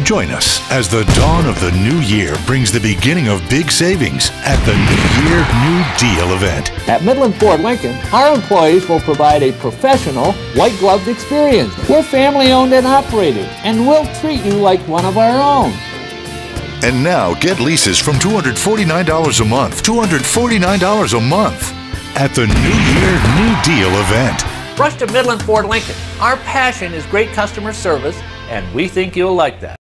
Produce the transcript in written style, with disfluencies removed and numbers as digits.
Join us as the dawn of the new year brings the beginning of big savings at the New Year, New Deal event. At Midland Ford Lincoln, our employees will provide a professional, white-gloved experience. We're family-owned and operated, and we'll treat you like one of our own. And now get leases from $249 a month. $249 a month at the New Year, New Deal event. Rush to Midland Ford Lincoln. Our passion is great customer service, and we think you'll like that.